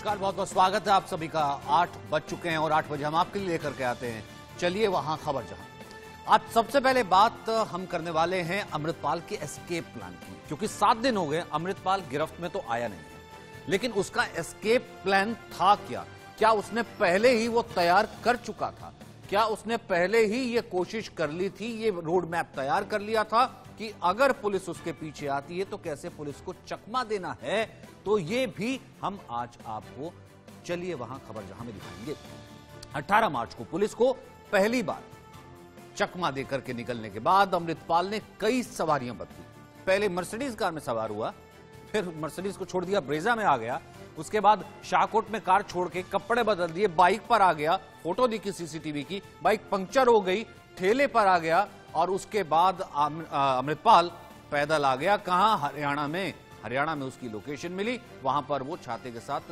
नमस्कार, बहुत बहुत स्वागत है आप सभी का। 8 बज चुके हैं और 8 बजे हम आपके लिए लेकर के आते हैं चलिए वहां खबर जहां। आज सबसे पहले बात हम करने वाले हैं अमृतपाल के एस्केप प्लान की, क्योंकि 7 दिन हो गए अमृतपाल गिरफ्त में तो आया नहीं है, लेकिन उसका एस्केप प्लान था क्या? क्या उसने पहले ही वो तैयार कर चुका था? क्या उसने पहले ही ये कोशिश कर ली थी, ये रोड मैप तैयार कर लिया था कि अगर पुलिस उसके पीछे आती है तो कैसे पुलिस को चकमा देना है? तो ये भी हम आज आपको चलिए वहां खबर जहां में दिखाएंगे। 18 मार्च को पुलिस को पहली बार चकमा देकर के निकलने के बाद अमृतपाल ने कई सवारियां बदली। पहले मर्सिडीज कार में सवार हुआ, फिर मर्सिडीज को छोड़ दिया, ब्रेजा में आ गया, उसके बाद शाहकोट में कार छोड़ के कपड़े बदल दिए, बाइक पर आ गया, फोटो दिखी सीसीटीवी की, बाइक पंक्चर हो गई, ठेले पर आ गया और उसके बाद अमृतपाल पैदल आ गया। कहां? हरियाणा में उसकी लोकेशन मिली, वहां पर वो छाते के साथ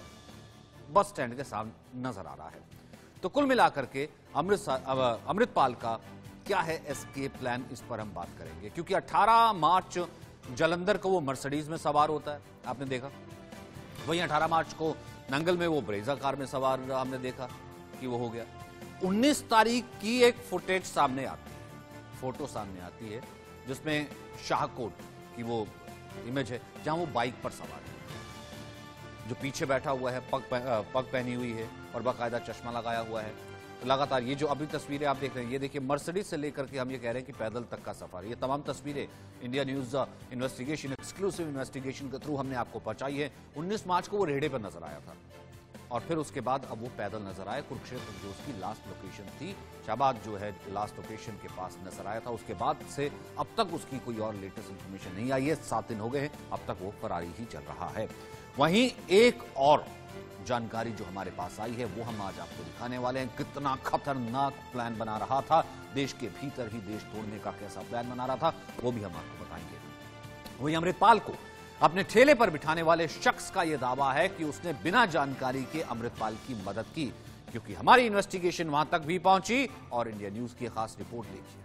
बस स्टैंड के सामने नजर आ रहा है। तो कुल मिलाकर के अमृतपाल का क्या है एस्केप प्लान, इस पर हम बात करेंगे, क्योंकि 18 मार्च जालंधर को वो मर्सिडीज में सवार होता है, आपने देखा। वहीं 18 मार्च को नंगल में वो ब्रेजा कार में सवार हमने देखा कि वो हो गया। 19 तारीख की एक फुटेज सामने आती है, फोटो सामने आती है, जिसमें शाहकोट की वो इमेज है जहां वो बाइक पर सवार है, जो पीछे बैठा हुआ है, पग पहनी हुई है और बाकायदा चश्मा लगाया हुआ है। तो लगातार ये जो अभी तस्वीरें आप देख रहे हैं, ये देखिए मर्सिडीज से लेकर के हम ये कह रहे हैं कि पैदल तक का सफर। ये तमाम तस्वीरें India news investigation, exclusive investigation के थ्रू हमने आपको पहुंचाई है। 19 मार्च को वो रेहड़े पर नजर आया था और फिर उसके बाद अब वो पैदल नजर आया। कुरुक्षेत्र जो उसकी लास्ट लोकेशन थी, शाहबाद जो है लास्ट लोकेशन के पास नजर आया था। उसके बाद से अब तक उसकी कोई और लेटेस्ट इंफॉर्मेशन नहीं आई है। 7 दिन हो गए हैं, अब तक वो फरारी ही चल रहा है। वहीं एक और जानकारी जो हमारे पास आई है वो हम आज आपको दिखाने वाले हैं। कितना खतरनाक प्लान बना रहा था, देश के भीतर ही देश तोड़ने का कैसा प्लान बना रहा था, वो भी हम आपको बताएंगे। वहीं अमृतपाल को अपने ठेले पर बिठाने वाले शख्स का यह दावा है कि उसने बिना जानकारी के अमृतपाल की मदद की, क्योंकि हमारी इन्वेस्टिगेशन वहां तक भी पहुंची और इंडिया न्यूज की खास रिपोर्ट देखिए।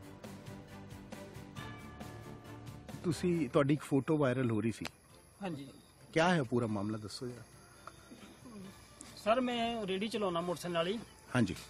ਤੁਹਾਡੀ ਇੱਕ फोटो वायरल हो रही सी। हाँ जी क्या है पूरा मामला, दसो जरा। सर, मैं रेडी चलाਉਣਾ मोटरसाइकिल वाली। हाँ जी।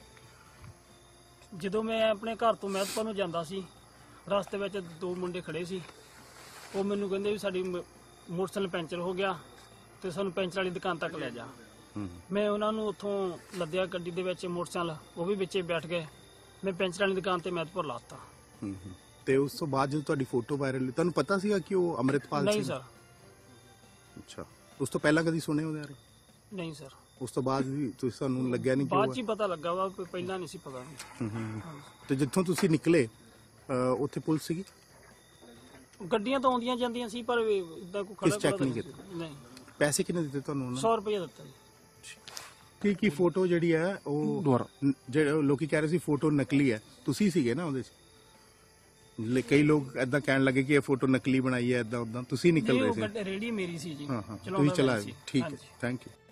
ਜਦੋਂ ਮੈਂ ਆਪਣੇ ਘਰ ਤੋਂ ਮਹਿਤਪੁਰ ਨੂੰ ਜਾਂਦਾ ਸੀ, ਰਸਤੇ ਵਿੱਚ 2 ਮੁੰਡੇ ਖੜੇ ਸੀ। ਉਹ ਮੈਨੂੰ ਕਹਿੰਦੇ ਵੀ ਸਾਡੀ ਮੋਟਰਸਾਈਕਲ ਪੈਂਚਰ ਹੋ ਗਿਆ ਤੇ ਸਾਨੂੰ ਪੈਂਚਰ ਵਾਲੀ ਦੁਕਾਨ ਤੱਕ ਲੈ ਜਾ। ਮੈਂ ਉਹਨਾਂ ਨੂੰ ਉੱਥੋਂ ਲੱਦਿਆ ਗੱਡੀ ਦੇ ਵਿੱਚ, ਮੋਟਰਸਾਈਕਲ ਉਹ ਵੀ ਵਿੱਚੇ ਬੈਠ ਗਏ। ਮੈਂ ਪੈਂਚਰ ਵਾਲੀ ਦੁਕਾਨ ਤੇ ਮਹਿਤਪੁਰ ਲਾਤਾ। ਤੇ ਉਸ ਤੋਂ ਬਾਅਦ ਜਦੋਂ ਤੁਹਾਡੀ ਫੋਟੋ ਵਾਇਰਲ ਹੋਈ, ਤੁਹਾਨੂੰ ਪਤਾ ਸੀਗਾ ਕਿ ਉਹ ਅਮਰਿਤਪਾਲ ਸੀ? ਨਹੀਂ ਸਰ। ਅੱਛਾ, ਉਸ ਤੋਂ ਪਹਿਲਾਂ ਕਦੀ ਸੁਣੇ ਉਹਦੇ ਬਾਰੇ? ਨਹੀਂ ਸਰ। ਉਸ ਤੋਂ ਬਾਅਦ ਵੀ ਤੁਸੀਂ ਤੁਹਾਨੂੰ ਲੱਗਿਆ ਨਹੀਂ ਕਿ ਬਾਅਦ 'ਚ ਹੀ ਪਤਾ ਲੱਗਾ ਵਾ, ਪਹਿਲਾਂ ਨਹੀਂ ਸੀ ਪਤਾ। ਤੇ ਜਿੱਥੋਂ ਤੁਸੀਂ ਨਿਕਲੇ ਉੱਥੇ ਪੁਲਿਸ ਸੀਗੀ? ਗੱਡੀਆਂ ਤਾਂ ਆਉਂਦੀਆਂ ਜਾਂਦੀਆਂ ਸੀ, ਪਰ ਇਦਾਂ ਕੋਈ ਖੜਾ ਚੈੱਕ ਨਹੀਂ ਕੀਤਾ? ਨਹੀਂ। ਪੈਸੇ ਕਿੰਨੇ ਦਿੱਤੇ ਤੁਹਾਨੂੰ ਉਹਨਾਂ 100 ਰੁਪਏ ਦਿੱਤਾ ਜੀ। ਕੀ ਫੋਟੋ ਜਿਹੜੀ ਹੈ ਉਹ ਜਿਹੜੇ ਲੋਕੀ ਕਹਿ ਰਹੇ ਸੀ ਫੋਟੋ ਨਕਲੀ ਹੈ, ਤੁਸੀਂ ਸੀਗੇ ਨਾ ਉਹਦੇ 'ਚ? ਕਈ ਲੋਕ ਏਦਾਂ ਕਹਿਣ ਲੱਗੇ ਕਿ ਇਹ ਫੋਟੋ ਨਕਲੀ ਬਣਾਈ ਹੈ, ਏਦਾਂ ਉਦਾਂ। ਤੁਸੀਂ ਨਿਕਲ ਰਹੇ ਸੀ? रेडी मेरी सी जी। हाँ, ਤੁਸੀਂ ਚਲਾਇਆ? ठीक है, थैंक यू।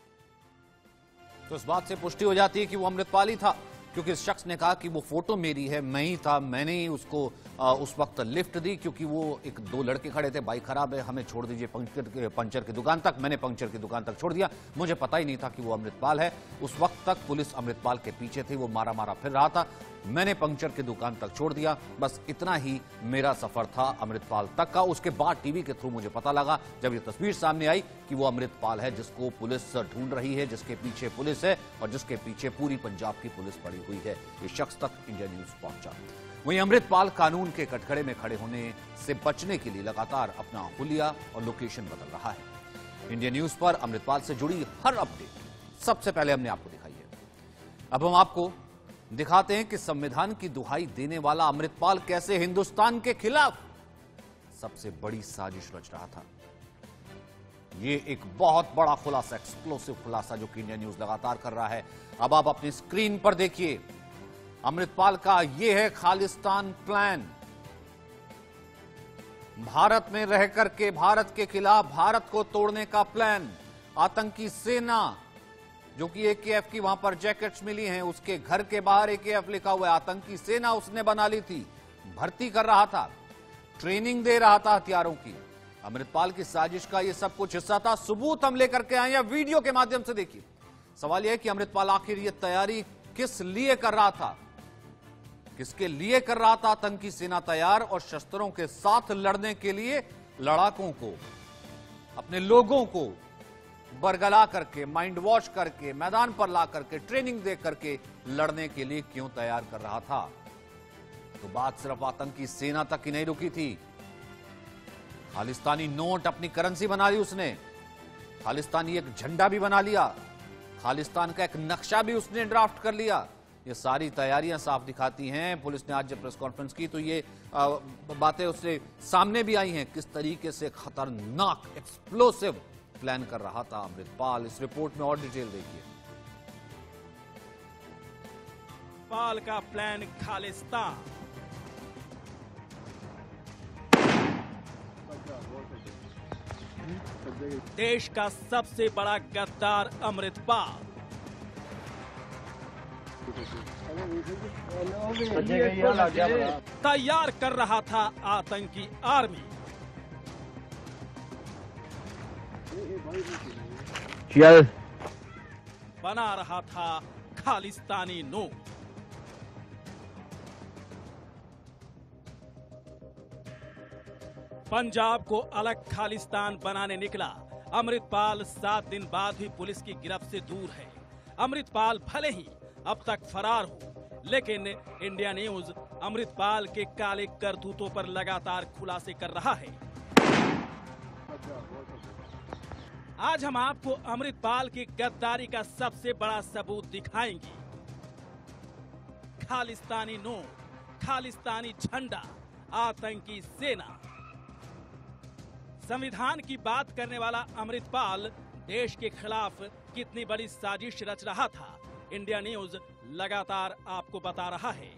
तो इस बात से पुष्टि हो जाती है कि वो अमृतपाल ही था, क्योंकि इस शख्स ने कहा कि वो फोटो मेरी है, मैं ही था, मैंने ही उसको उस वक्त लिफ्ट दी, क्योंकि वो 2 लड़के खड़े थे, बाइक खराब है, हमें छोड़ दीजिए पंचर की दुकान तक। मैंने पंचर की दुकान तक छोड़ दिया, मुझे पता ही नहीं था कि वो अमृतपाल है। उस वक्त तक पुलिस अमृतपाल के पीछे थी, वो मारा मारा फिर रहा था, मैंने पंचर की दुकान तक छोड़ दिया। बस इतना ही मेरा सफर था अमृतपाल तक का। उसके बाद टीवी के थ्रू मुझे पता लगा, जब ये तस्वीर सामने आई, कि वो अमृतपाल है जिसको पुलिस ढूंढ रही है, जिसके पीछे पुलिस है और जिसके पीछे पूरी पंजाब की पुलिस पड़ी हुई है। ये शख्स तक इंडिया न्यूज पहुंचा। वहीं अमृतपाल कानून के कटघरे में खड़े होने से बचने के लिए लगातार अपना हुलिया और लोकेशन बदल रहा है। इंडिया न्यूज पर अमृतपाल से जुड़ी हर अपडेट सबसे पहले हमने आपको दिखाई है। अब हम आपको दिखाते हैं कि संविधान की दुहाई देने वाला अमृतपाल कैसे हिंदुस्तान के खिलाफ सबसे बड़ी साजिश रच रहा था। ये एक बहुत बड़ा खुलासा, एक्सप्लोसिव खुलासा, जो कि इंडिया न्यूज लगातार कर रहा है। अब आप अपनी स्क्रीन पर देखिए, अमृतपाल का यह है खालिस्तान प्लान। भारत में रह करके भारत के खिलाफ भारत को तोड़ने का प्लान। आतंकी सेना, जो कि AKF की वहां पर जैकेट्स मिली हैं, उसके घर के बाहर AKF लिखा हुआ है। आतंकी सेना उसने बना ली थी, भर्ती कर रहा था, ट्रेनिंग दे रहा था हथियारों की। अमृतपाल की साजिश का यह सब कुछ हिस्सा था। सबूत हम लेकर के आए हैं, वीडियो के माध्यम से देखिए। सवाल यह है कि अमृतपाल आखिर यह तैयारी किस लिए कर रहा था, किसके लिए कर रहा था? आतंकी सेना तैयार और शस्त्रों के साथ लड़ने के लिए लड़ाकों को, अपने लोगों को बरगला करके, माइंड वॉश करके, मैदान पर ला करके, ट्रेनिंग दे करके लड़ने के लिए क्यों तैयार कर रहा था? तो बात सिर्फ आतंकी सेना तक ही नहीं रुकी थी। खालिस्तानी नोट अपनी करेंसी बना ली उसने, खालिस्तानी एक झंडा भी बना लिया, खालिस्तान का एक नक्शा भी उसने ड्राफ्ट कर लिया। ये सारी तैयारियां साफ दिखाती हैं। पुलिस ने आज जब प्रेस कॉन्फ्रेंस की तो ये बातें उससे सामने भी आई हैं, किस तरीके से खतरनाक एक्सप्लोसिव प्लान कर रहा था अमृतपाल। इस रिपोर्ट में और डिटेल देखिए। पाल का प्लान खालिस्तान। देश का सबसे बड़ा गद्दार अमृतपाल तैयार कर रहा था आतंकी आर्मी। बना रहा था खालिस्तानी नोट। पंजाब को अलग खालिस्तान बनाने निकला अमृतपाल 7 दिन बाद भी पुलिस की गिरफ्त से दूर है। अमृतपाल भले ही अब तक फरार हो, लेकिन इंडिया न्यूज अमृतपाल के काले करतूतों पर लगातार खुलासे कर रहा है। आज हम आपको अमृतपाल की गद्दारी का सबसे बड़ा सबूत दिखाएंगे। खालिस्तानी नोट, खालिस्तानी झंडा, आतंकी सेना। संविधान की बात करने वाला अमृतपाल देश के खिलाफ कितनी बड़ी साजिश रच रहा था, इंडिया न्यूज लगातार आपको बता रहा है।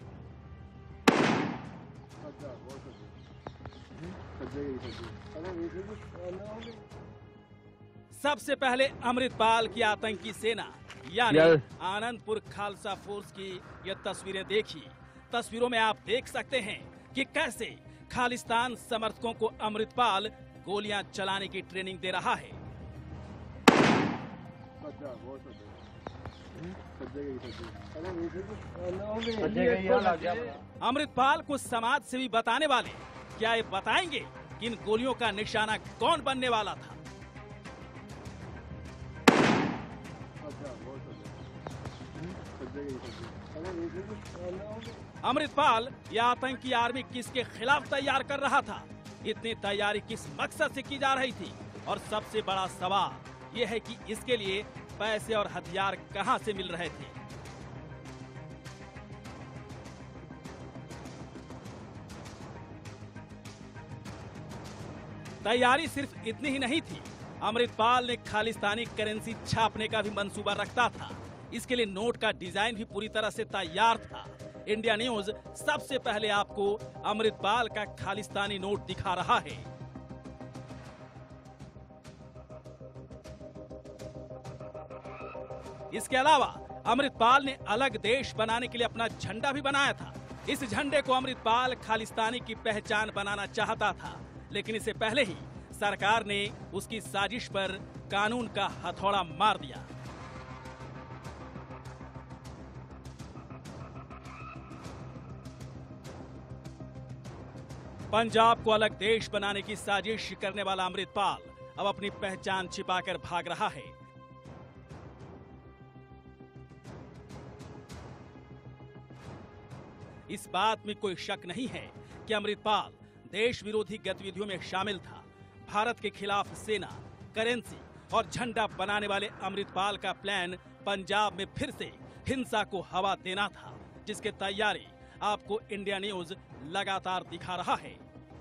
सबसे पहले अमृतपाल की आतंकी सेना यानी आनंदपुर खालसा फोर्स की ये तस्वीरें देखिए। तस्वीरों में आप देख सकते हैं कि कैसे खालिस्तान समर्थकों को अमृतपाल गोलियां चलाने की ट्रेनिंग दे रहा है। अमृतपाल को समाज सेवी बताने वाले क्या ये बताएंगे कि इन गोलियों का निशाना कौन बनने वाला था? अमृतपाल या आतंकी आर्मी किसके खिलाफ तैयार कर रहा था? इतनी तैयारी किस मकसद से की जा रही थी? और सबसे बड़ा सवाल यह है कि इसके लिए पैसे और हथियार कहां से मिल रहे थे? तैयारी सिर्फ इतनी ही नहीं थी। अमृतपाल ने खालिस्तानी करेंसी छापने का भी मंसूबा रखता था। इसके लिए नोट का डिजाइन भी पूरी तरह से तैयार था। इंडिया न्यूज सबसे पहले आपको अमृतपाल का खालिस्तानी नोट दिखा रहा है। इसके अलावा अमृतपाल ने अलग देश बनाने के लिए अपना झंडा भी बनाया था। इस झंडे को अमृतपाल खालिस्तानी की पहचान बनाना चाहता था, लेकिन इससे पहले ही सरकार ने उसकी साजिश पर कानून का हथौड़ा मार दिया। पंजाब को अलग देश बनाने की साजिश करने वाला अमृतपाल अब अपनी पहचान छिपाकर भाग रहा है। इस बात में कोई शक नहीं है कि अमृतपाल देश विरोधी गतिविधियों में शामिल था। भारत के खिलाफ सेना, करेंसी और झंडा बनाने वाले अमृतपाल का प्लान पंजाब में फिर से हिंसा को हवा देना था, जिसकी तैयारी आपको इंडिया न्यूज लगातार दिखा रहा है।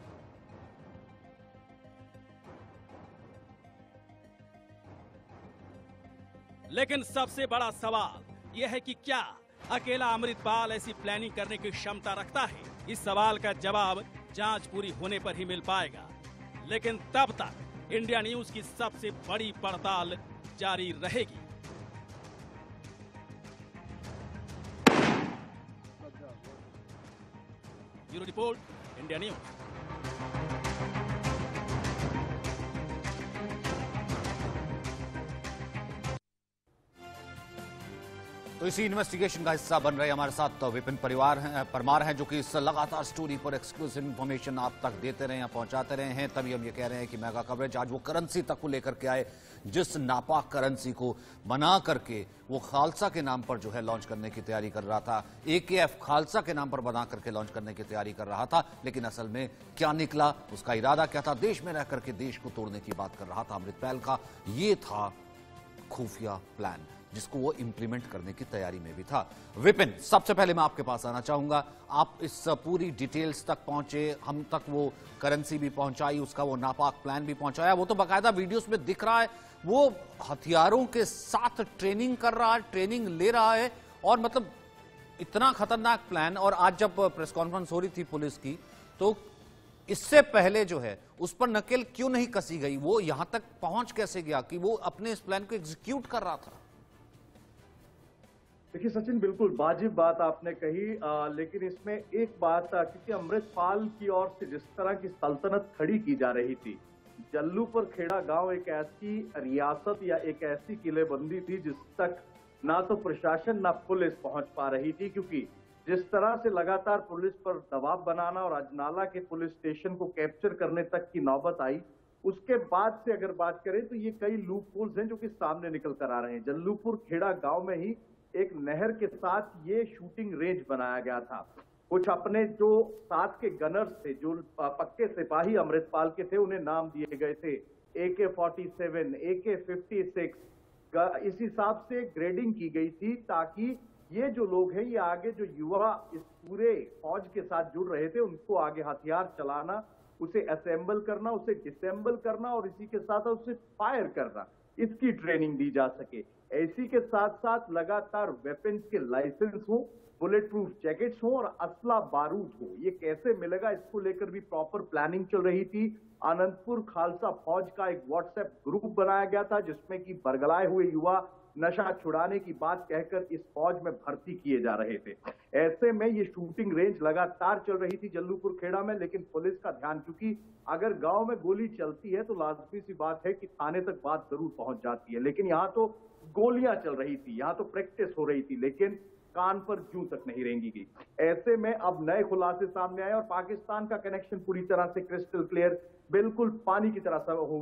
लेकिन सबसे बड़ा सवाल यह है कि क्या अकेला अमृतपाल ऐसी प्लानिंग करने की क्षमता रखता है? इस सवाल का जवाब जांच पूरी होने पर ही मिल पाएगा। लेकिन तब तक इंडिया न्यूज की सबसे बड़ी पड़ताल जारी रहेगी। Bureau report, India news. तो इसी इन्वेस्टिगेशन का हिस्सा बन रहे हमारे साथ विपिन परमार हैं, जो कि इस लगातार स्टोरी पर एक्सक्लूसिव इन्फॉर्मेशन आप तक देते रहे हैं, पहुंचाते रहे हैं। तभी हम ये कह रहे हैं कि मेगा कवरेज आज वो करेंसी तक को लेकर के आए, जिस नापाक करेंसी को बना करके वो खालसा के नाम पर जो है लॉन्च करने की तैयारी कर रहा था। AKF खालसा के नाम पर बना करके लॉन्च करने की तैयारी कर रहा था, लेकिन असल में क्या निकला, उसका इरादा क्या था? देश में रह करके देश को तोड़ने की बात कर रहा था अमृतपाल का। ये था खुफिया प्लान, जिसको वो इंप्लीमेंट करने की तैयारी में भी था। विपिन, सबसे पहले मैं आपके पास आना चाहूंगा। आप इस पूरी डिटेल्स तक पहुंचे, हम तक वो करेंसी भी पहुंचाई, उसका वो नापाक प्लान भी पहुंचाया। वो तो बाकायदा वीडियोस में दिख रहा है, वो हथियारों के साथ ट्रेनिंग कर रहा है, ट्रेनिंग ले रहा है, और मतलब इतना खतरनाक प्लान। और आज जब प्रेस कॉन्फ्रेंस हो रही थी पुलिस की, तो इससे पहले जो है उस पर नकेल क्यों नहीं कसी गई? वो यहां तक पहुंच कैसे गया कि वो अपने इस प्लान को एग्जीक्यूट कर रहा था? देखिए सचिन, बिल्कुल वाजिब बात आपने कही, लेकिन इसमें एक बात, क्योंकि अमृतपाल की ओर से जिस तरह की सल्तनत खड़ी की जा रही थी, जल्लूपुर खेड़ा गांव एक ऐसी रियासत या एक ऐसी किलेबंदी थी जिस तक ना तो प्रशासन ना पुलिस पहुंच पा रही थी, क्योंकि जिस तरह से लगातार पुलिस पर दबाव बनाना और अजनाला के पुलिस स्टेशन को कैप्चर करने तक की नौबत आई, उसके बाद से अगर बात करें तो ये कई लूप होल्स हैं जो कि सामने निकल कर आ रहे हैं। जल्लूपुर खेड़ा गांव में ही एक नहर के साथ ये शूटिंग रेंज बनाया गया था। कुछ अपने जो साथ के गनर्स थे, जो पक्के सिपाही अमृतपाल के थे, उन्हें नाम दिए गए थे AK-47, AK-56। इस हिसाब से ग्रेडिंग की गई थी ताकि ये जो लोग हैं, ये आगे जो युवा इस पूरे फौज के साथ जुड़ रहे थे, उनको आगे हथियार चलाना, उसे असेंबल करना, उसे डिसेंबल करना और इसी के साथ उसे फायर करना, इसकी ट्रेनिंग दी जा सके। इसी के साथ साथ लगातार वेपन्स के लाइसेंस हो, बुलेट प्रूफ जैकेट्स हो और असला बारूद हो। ये कैसे मिलेगा, इसको लेकर भी प्रॉपर प्लानिंग चल रही थी। आनंदपुर खालसा फौज का एक व्हाट्सएप ग्रुप बनाया गया था, जिसमें कि बरगलाए हुए युवा नशा छुड़ाने की बात कहकर इस फौज में भर्ती किए जा रहे थे। ऐसे में ये शूटिंग रेंज लगातार चल रही थी जल्लूपुर खेड़ा में, लेकिन पुलिस का ध्यान, चूंकि अगर गांव में गोली चलती है तो लाजमी सी बात है कि थाने तक बात जरूर पहुंच जाती है, लेकिन यहाँ तो गोलियां चल रही थी, यहाँ तो प्रैक्टिस हो रही थी, लेकिन कान पर जूं तक नहीं रेंगी गई। ऐसे में अब नए खुलासे सामने आए और पाकिस्तान का कनेक्शन पूरी तरह से क्रिस्टल क्लियर, बिल्कुल पानी की तरह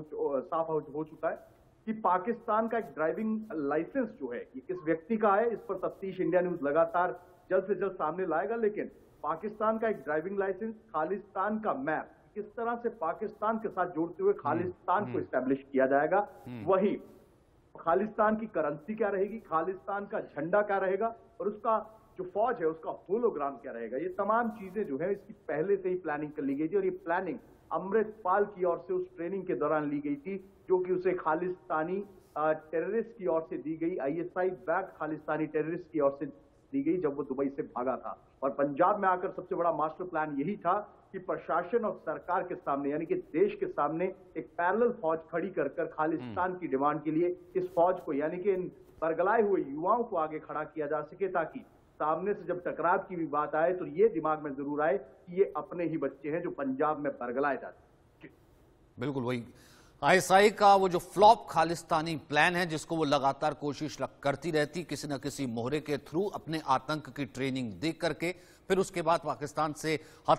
साफ हो चुका है कि पाकिस्तान का एक ड्राइविंग लाइसेंस जो है ये किस व्यक्ति का है, इस पर तफ्तीश इंडिया न्यूज लगातार जल्द से जल्द सामने लाएगा। लेकिन पाकिस्तान का एक ड्राइविंग लाइसेंस, खालिस्तान का मैप, किस तरह से पाकिस्तान के साथ जोड़ते हुए खालिस्तान को एस्टेब्लिश किया जाएगा, वही खालिस्तान की करेंसी क्या रहेगी, खालिस्तान का झंडा क्या रहेगा और उसका जो फौज है उसका होलोग्राम क्या रहेगा, ये तमाम चीजें जो है इसकी पहले से ही प्लानिंग कर ली गई थी। और ये प्लानिंग अमृतपाल की ओर से उस ट्रेनिंग के दौरान ली गई थी, जो कि उसे खालिस्तानी टेररिस्ट की ओर से दी गई, ISI बैक खालिस्तानी टेररिस्ट की ओर से दी गई जब वो दुबई से भागा था। और पंजाब में आकर सबसे बड़ा मास्टर प्लान यही था कि प्रशासन और सरकार के सामने, यानी कि देश के सामने एक पैरेलल फौज खड़ी कर खालिस्तान की डिमांड के लिए इस फौज को, यानी कि इन बरगलाए हुए युवाओं को आगे खड़ा किया जा सके, ताकि सामने से जब टकराव की भी बात आए तो ये दिमाग में जरूर आए कि ये अपने ही बच्चे हैं जो पंजाब में बरगलाए जाते हैं। बिल्कुल वही ISI का वो जो फ्लॉप खालिस्तानी प्लान है, जिसको वो लगातार कोशिश करती रहती किसी न किसी मोहरे के थ्रू अपने आतंक की ट्रेनिंग दे करके, फिर उसके बाद पाकिस्तान से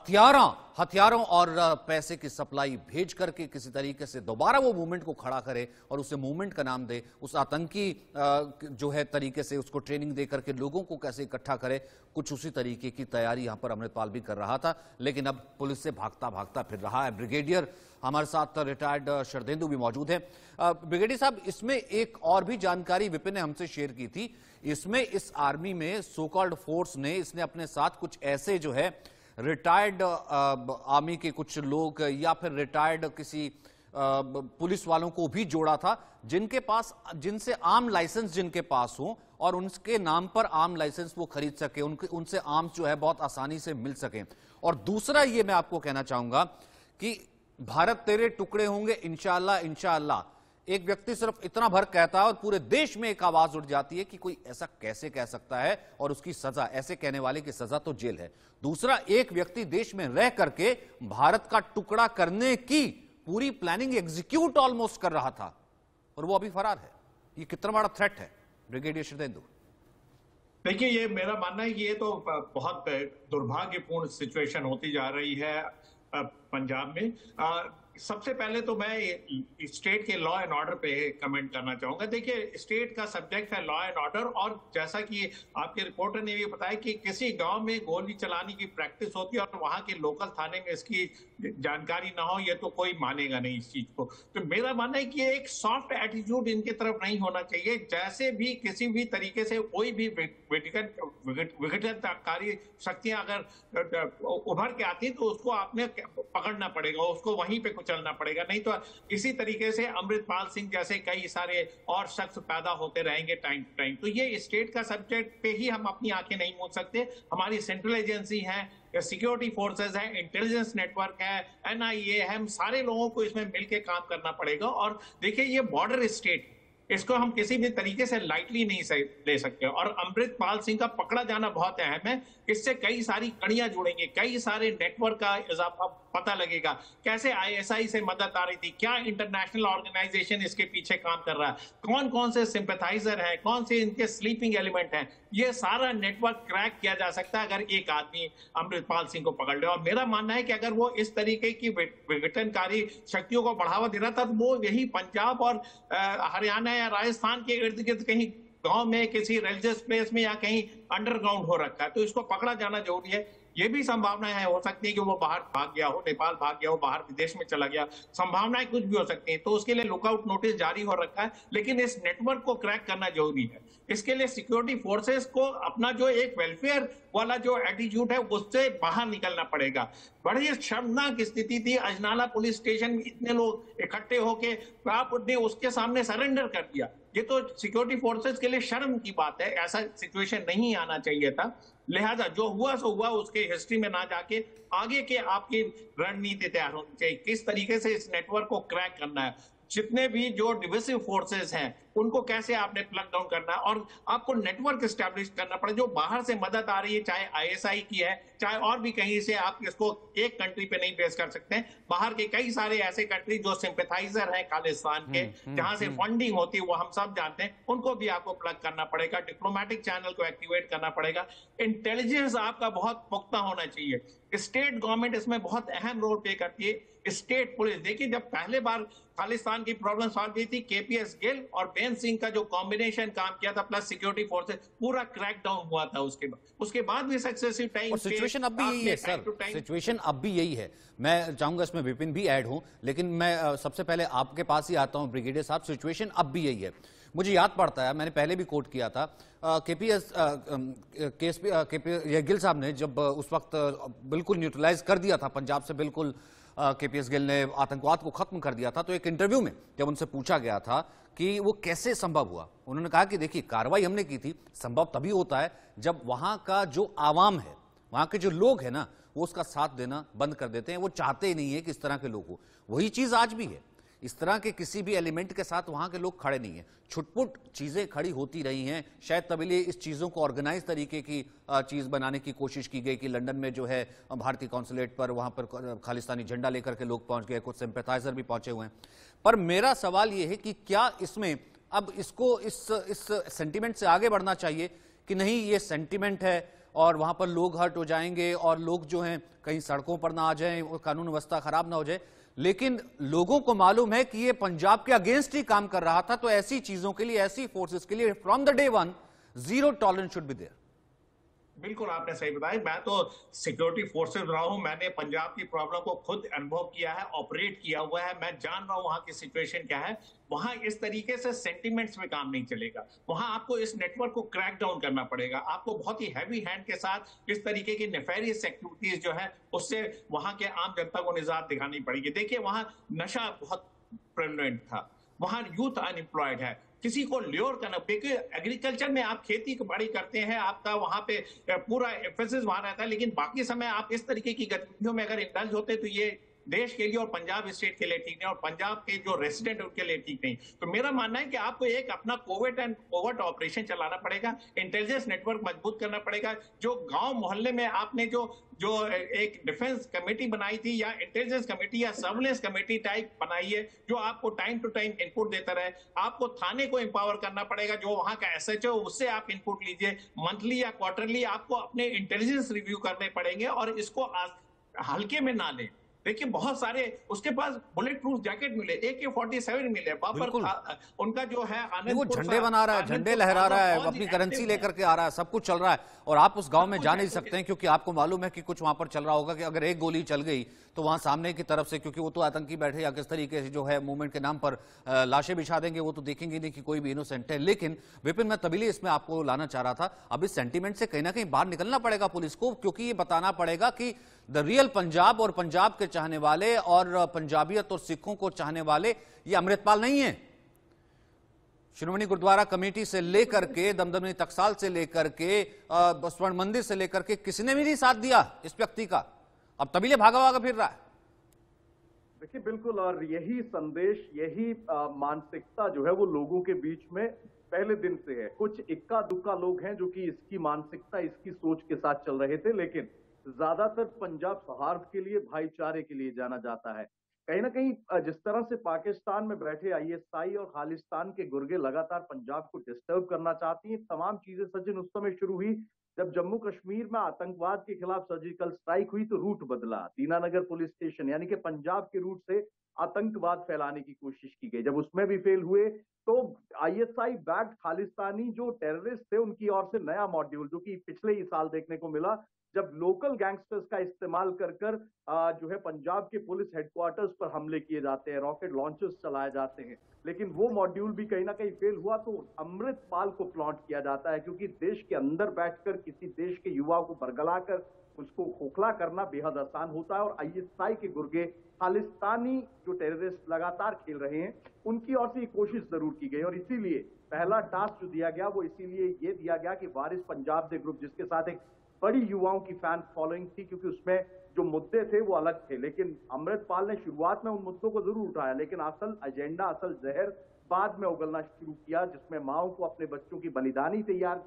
हथियारों और पैसे की सप्लाई भेज करके किसी तरीके से दोबारा वो मूवमेंट को खड़ा करे और उसे मूवमेंट का नाम दे, उस आतंकी जो है तरीके से उसको ट्रेनिंग दे करके लोगों को कैसे इकट्ठा करे। कुछ उसी तरीके की तैयारी यहां पर अमृतपाल भी कर रहा था, लेकिन अब पुलिस से भागता भागता फिर रहा है। ब्रिगेडियर हमारे साथ रिटायर्ड शरदेंदु भी मौजूद हैं। ब्रिगेडियर साहब, इसमें एक और भी जानकारी विपिन ने हमसे शेयर की थी। इसमें इस आर्मी में सो कॉल्ड फोर्स ने, इसने अपने साथ कुछ ऐसे जो है रिटायर्ड आर्मी के कुछ लोग या फिर रिटायर्ड किसी पुलिस वालों को भी जोड़ा था, जिनसे आर्म लाइसेंस जिनके पास हो और उनके नाम पर आर्म लाइसेंस वो खरीद सके, उनसे आर्म्स जो है बहुत आसानी से मिल सके। और दूसरा ये मैं आपको कहना चाहूंगा कि भारत तेरे टुकड़े होंगे इंशाअल्लाह इंशाअल्लाह, एक व्यक्ति सिर्फ इतना भर कहता है और पूरे देश में एक आवाज उठ जाती है कि कोई ऐसा कैसे कह सकता है, और उसकी सजा, ऐसे कहने वाले की सजा तो जेल है। दूसरा, एक व्यक्ति देश में रह करके भारत का टुकड़ा करने की पूरी प्लानिंग एग्जीक्यूट ऑलमोस्ट कर रहा था और वो अभी फरार है। ये कितना बड़ा थ्रेट है ब्रिगेडियर शरदेंदु? देखिए, ये मेरा मानना है कि ये तो बहुत दुर्भाग्यपूर्ण सिचुएशन होती जा रही है पंजाब में। सबसे पहले तो मैं स्टेट के लॉ एंड ऑर्डर पे कमेंट करना चाहूंगा। देखिए, स्टेट का सब्जेक्ट है लॉ एंड ऑर्डर, और जैसा कि आपके रिपोर्टर ने भी बताया कि किसी गांव में गोली चलाने की प्रैक्टिस होती है और वहां के लोकल थाने में इसकी जानकारी ना हो, ये तो कोई मानेगा नहीं इस चीज को। तो मेरा मानना है कि एक सॉफ्ट एटीट्यूड इनकी तरफ नहीं होना चाहिए। जैसे भी किसी भी तरीके से कोई भी विघटनकारी शक्तियां अगर उभर के आती तो उसको आपने पकड़ना पड़ेगा, उसको वहीं पे चलना पड़ेगा। नहीं तो इसी तरीके से अमृतपाल सिंह जैसे कई सारे और शख्स पैदा होते रहेंगे टाइम टू टाइम। तो ये स्टेट का सब्जेक्ट पे ही हम अपनी आंखें नहीं मूंद सकते। हमारी सेंट्रल एजेंसी है, सिक्योरिटी फोर्सेस है, इंटेलिजेंस नेटवर्क है, एनआईए है, हम सारे लोगों को इसमें मिलकर काम करना पड़ेगा। और देखिए, ये बॉर्डर स्टेट, इसको हम किसी भी तरीके से लाइटली नहीं ले सकते। और अमृतपाल सिंह का पकड़ा जाना बहुत अहम है। इससे कई सारी कड़ियां जुड़ेंगी, कई सारे नेटवर्क का इजाफा पता लगेगा। कैसे आईएसआई से मदद आ रही थी, क्या इंटरनेशनल ऑर्गेनाइजेशन इसके पीछे काम कर रहा है, कौन कौन से सिंपैथाइजर हैं, कौन से इनके स्लीपिंग एलिमेंट हैं, ये सारा नेटवर्क क्रैक किया जा सकता है अगर एक आदमी अमृतपाल सिंह को पकड़ ले। और मेरा मानना है कि अगर वो इस तरीके की विघटनकारी शक्तियों को बढ़ावा दे रहा था तो वो यही पंजाब और हरियाणा या राजस्थान के इर्द गिर्द कहीं गांव में, किसी रिलीजियस प्लेस में या कहीं अंडरग्राउंड हो रखा है। तो इसको पकड़ा जाना जरूरी है। ये भी संभावनाएं है, हो सकती है कि वो बाहर भाग गया हो, नेपाल भाग गया हो, बाहर विदेश में चला गया, संभावनाएं कुछ भी हो सकती हैं। तो उसके लिए लुकआउट नोटिस जारी हो रखा है, लेकिन इस नेटवर्क को क्रैक करना जरूरी है। इसके लिए सिक्योरिटी फोर्सेस को अपना जो एक वेलफेयर वाला जो एटीट्यूड है उससे बाहर निकलना पड़ेगा। बड़ी शर्मनाक स्थिति थी, अजनाला पुलिस स्टेशन में इतने लोग इकट्ठे होके आपने उसके सामने सरेंडर कर दिया। ये तो सिक्योरिटी फोर्सेस के लिए शर्म की बात है, ऐसा सिचुएशन नहीं आना चाहिए था। लिहाजा जो हुआ सो हुआ, उसके हिस्ट्री में ना जाके आगे के आपकी रणनीति तैयार होनी चाहिए, किस तरीके से इस नेटवर्क को क्रैक करना है, जितने भी जो डिविसिव फोर्सेस हैं उनको कैसे आपने प्लग डाउन करना है, और आपको नेटवर्क एस्टैब्लिश करना पड़े। जो बाहर से मदद आ रही है, चाहे आईएसआई की है, चाहे और भी कहीं से, आप इसको एक कंट्री पे नहीं बेस कर सकते हैं। बाहर के कई सारे ऐसे कंट्री जो सिंपैथाइजर हैं खालिस्तान के, जहां से फंडिंग होती है, वो हम सब जानते हैं, उनको भी आपको प्लग करना पड़ेगा। डिप्लोमेटिक चैनल को एक्टिवेट करना पड़ेगा। इंटेलिजेंस आपका बहुत पुख्ता होना चाहिए। स्टेट गवर्नमेंट इसमें बहुत अहम रोल प्ले करती है। स्टेट पुलिस, देखिए, जब पहले बार खालिस्तान की प्रॉब्लम सॉल्व हुई थी, केपीएस गिल और बेन सिंह का जो कॉम्बिनेशन काम किया था, प्लस सिक्योरिटी फोर्सेस, पूरा क्रैक डाउन हुआ था। उसके बाद भी सक्सेसिव टाइम, और सिचुएशन अब भी यही है सर, सिचुएशन अब भी यही है। मैं चाहूंगा इसमें विपिन भी ऐड हो, लेकिन मैं सबसे पहले आपके पास ही आता हूं ब्रिगेडियर साहब। सिचुएशन अब भी यही है। मुझे याद पड़ता है, मैंने पहले भी कोट किया था, केपीएस गिल साहब ने जब उस वक्त बिल्कुल न्यूट्रलाइज कर दिया था पंजाब से, बिल्कुल केपीएस गिल ने आतंकवाद को खत्म कर दिया था। तो एक इंटरव्यू में जब उनसे पूछा गया था कि वो कैसे संभव हुआ, उन्होंने कहा कि देखिए, कार्रवाई हमने की थी, संभव तभी होता है जब वहां का जो आवाम है, वहां के जो लोग हैं ना, वो उसका साथ देना बंद कर देते हैं। वो चाहते ही नहीं है कि इस तरह के लोग हो। वही चीज आज भी है। इस तरह के किसी भी एलिमेंट के साथ वहां के लोग खड़े नहीं हैं। छुटपुट चीजें खड़ी होती रही हैं। शायद तभी लिए इस चीजों को ऑर्गेनाइज तरीके की चीज बनाने की कोशिश की गई कि लंदन में जो है भारतीय कॉन्सुलेट पर, वहां पर खालिस्तानी झंडा लेकर के लोग पहुंच गए, कुछ सिंपैथाइजर भी पहुंचे हुए हैं। पर मेरा सवाल यह है कि क्या इसमें अब इसको इस सेंटिमेंट से आगे बढ़ना चाहिए कि नहीं, ये सेंटिमेंट है और वहां पर लोग हर्ट हो जाएंगे और लोग जो हैं कहीं सड़कों पर ना आ जाएं, कानून व्यवस्था खराब ना हो जाए, लेकिन लोगों को मालूम है कि ये पंजाब के अगेंस्ट ही काम कर रहा था। तो ऐसी चीजों के लिए, ऐसी फोर्सेस के लिए from the day one zero tolerance should be there. बिल्कुल आपने सही बताया। मैं तो सिक्योरिटी फोर्सेस रहा हूं, मैंने पंजाब की प्रॉब्लम को खुद अनुभव किया है, ऑपरेट किया हुआ है, मैं जान रहा हूं वहां की सिचुएशन क्या है। वहां इस तरीके से सेंटिमेंट्स में काम नहीं चलेगा। वहां आपको इस नेटवर्क को क्रैक डाउन करना पड़ेगा। आपको बहुत ही हैवी हैंड के साथ इस तरीके की नेफेरियस एक्टिविटीज जो है उससे वहां के आम जनता को निजात दिखानी पड़ेगी। देखिए, वहां नशा बहुत प्रेवलेंट था, वहां यूथ अनएम्प्लॉयड है, किसी को ल्योर करना। देखिए, एग्रीकल्चर में आप खेती बाड़ी करते हैं, आपका वहां पे पूरा एम्फेसिस वहां रहता है, लेकिन बाकी समय आप इस तरीके की गतिविधियों में अगर इंडल्ज होते तो ये देश के लिए और पंजाब स्टेट के लिए ठीक नहीं, और पंजाब के जो रेसिडेंट उनके लिए ठीक नहीं। तो मेरा मानना है कि आपको एक अपना कोवर्ट ऑपरेशन चलाना पड़ेगा, इंटेलिजेंस नेटवर्क मजबूत करना पड़ेगा। जो गांव मोहल्ले में आपने जो एक डिफेंस कमेटी बनाई थी या इंटेलिजेंस कमेटी या सर्विलेंस कमेटी टाइप बनाई है, जो आपको टाइम टू टाइम इनपुट देता रहे। आपको थाने को एम्पावर करना पड़ेगा, जो वहां का एसएचओ, उससे आप इनपुट लीजिए। मंथली या क्वार्टरली आपको अपने इंटेलिजेंस रिव्यू करने पड़ेंगे और इसको हल्के में ना लें। देखिए बहुत सारे उसके पास बुलेट प्रूफ जैकेट मिले, AK-47 मिले, उनका जो है वो झंडे बना रहा है, झंडे लहरा रहा है, अपनी करेंसी लेकर के आ रहा है, सब कुछ चल रहा है और आप उस गांव में जा नहीं सकते हैं क्योंकि आपको मालूम है कि कुछ वहां पर चल रहा होगा कि अगर एक गोली चल गई तो वहां सामने की तरफ से, क्योंकि वो तो आतंकी बैठे या किस तरीके से जो है मूवमेंट के नाम पर लाशें बिछा देंगे, वो तो देखेंगे नहीं कि कोई भी इनोसेंट है। लेकिन विपिन, मैं तभी इसमें आपको लाना चाह रहा था, अब इस सेंटीमेंट से कहीं ना कहीं बाहर निकलना पड़ेगा पुलिस को, क्योंकि ये बताना पड़ेगा कि द रियल पंजाब और पंजाब के चाहने वाले और पंजाबियत और सिखों को चाहने वाले ये अमृतपाल नहीं है। शिरोमणि गुरुद्वारा कमेटी से लेकर के दमदमी टकसाल से लेकर के स्वर्ण मंदिर से लेकर के किसी ने भी नहीं साथ दिया इस व्यक्ति का, अब तभी भागा भागा फिर रहा है। देखिए बिल्कुल, और यही संदेश, यही मानसिकता जो है वो लोगों के बीच में पहले दिन से है। कुछ इक्का दुक्का लोग हैं जो कि इसकी मानसिकता, इसकी सोच के साथ चल रहे थे, लेकिन ज्यादातर पंजाब सौहार्द के लिए, भाईचारे के लिए जाना जाता है। कहीं ना कहीं जिस तरह से पाकिस्तान में बैठे ISI और खालिस्तान के गुर्गे लगातार पंजाब को डिस्टर्ब करना चाहती हैं, तमाम चीजें सचिन उस समय शुरू हुई जब जम्मू कश्मीर में आतंकवाद के खिलाफ सर्जिकल स्ट्राइक हुई तो रूट बदला। दीनानगर पुलिस स्टेशन यानी कि पंजाब के रूट से आतंकवाद फैलाने की कोशिश की गई। जब उसमें भी फेल हुए तो ISI बैक्ड खालिस्तानी जो टेररिस्ट थे उनकी ओर से नया मॉड्यूल, जो कि पिछले ही साल देखने को मिला, जब लोकल गैंगस्टर्स का इस्तेमाल कर जो है पंजाब के पुलिस हेडक्वार्टर्स पर हमले किए जाते हैं, रॉकेट लॉन्चर्स चलाए जाते हैं, लेकिन वो मॉड्यूल भी कहीं ना कहीं फेल हुआ। तो अमृतपाल को प्लॉट किया जाता है, क्योंकि देश के अंदर बैठकर किसी देश के युवाओं को बरगलाकर उसको खोखला करना बेहद आसान होता है। और ISI के गुर्गे, खालिस्तानी जो टेररिस्ट लगातार खेल रहे हैं, उनकी ओर से ये कोशिश जरूर की गई। और इसीलिए पहला टास्क जो दिया गया वो इसीलिए ये दिया गया कि वारिस पंजाब दे ग्रुप, जिसके साथ एक बड़ी युवाओं की फैन फॉलोइंग थी, क्योंकि उसमें जो मुद्दे थे वो अलग थे, लेकिन अमृतपाल ने शुरुआत में उन मुद्दों को जरूर उठाया, लेकिन असल एजेंडा, असल जहर बाद में उगलना शुरू किया, जिसमें माओं को अपने बच्चों की बलिदानी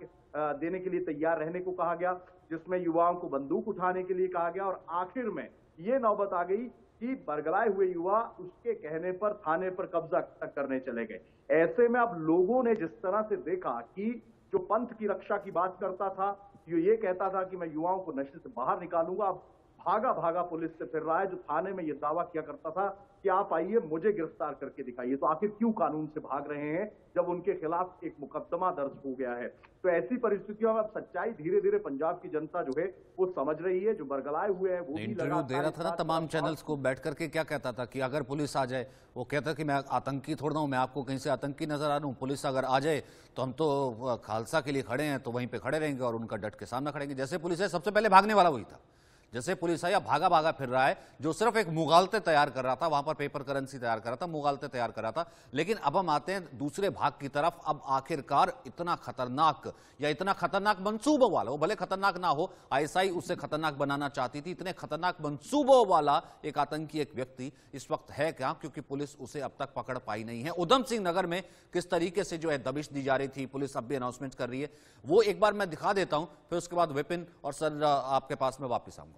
देने के लिए तैयार रहने को कहा गया, जिसमें युवाओं को बंदूक उठाने के लिए कहा गया, और आखिर में ये नौबत आ गई कि बरगलाए हुए युवा उसके कहने पर थाने पर कब्जा तक करने चले गए। ऐसे में अब लोगों ने जिस तरह से देखा कि जो पंथ की रक्षा की बात करता था, जो ये कहता था कि मैं युवाओं को नशे से बाहर निकालूंगा, अब भागा भागा पुलिस से फिर रहा है, जो थाने में ये दावा किया करता था कि आप आइए मुझे गिरफ्तार करके दिखाइए। तो आखिर क्यों कानून से भाग रहे हैं जब उनके खिलाफ एक मुकदमा दर्ज हो गया है? तो ऐसी परिस्थितियों में अब सच्चाई धीरे धीरे पंजाब की जनता जो है वो समझ रही है। जो बरगलाए हुए हैं वो भी इंटरव्यू दे रहा था ना तमाम चैनल्स को, बैठ करके क्या कहता था कि अगर पुलिस आ जाए, वो कहता कि मैं आतंकी थोड़ा हूं, मैं आपको कहीं से आतंकी नजर आ रहा हूं, पुलिस अगर आ जाए तो हम तो खालसा के लिए खड़े हैं, तो वहीं पे खड़े रहेंगे और उनका डट के सामना खड़ेंगे। जैसे पुलिस है, सबसे पहले भागने वाला वही था। जैसे पुलिस आया भागा भागा फिर रहा है, जो सिर्फ एक मुगालते तैयार कर रहा था, वहां पर पेपर करेंसी तैयार कर रहा था, मुगालते तैयार कर रहा था। लेकिन अब हम आते हैं दूसरे भाग की तरफ। अब आखिरकार इतना खतरनाक या इतना खतरनाक मंसूबों वाला, वो भले खतरनाक ना हो, ISI उससे खतरनाक बनाना चाहती थी, इतने खतरनाक मंसूबों वाला एक आतंकी, एक व्यक्ति इस वक्त है क्या? क्योंकि पुलिस उसे अब तक पकड़ पाई नहीं है। उधम सिंह नगर में किस तरीके से जो है दबिश दी जा रही थी, पुलिस अब भी अनाउंसमेंट कर रही है, वो एक बार मैं दिखा देता हूं, फिर उसके बाद विपिन और सर आपके पास में वापिस आऊंगा।